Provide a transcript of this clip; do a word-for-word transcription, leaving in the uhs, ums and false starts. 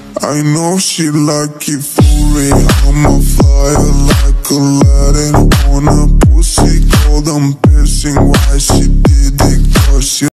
I know she like it for real. I'm a fire like Aladdin on a pussy, golden piercing. Why she did it? Cause she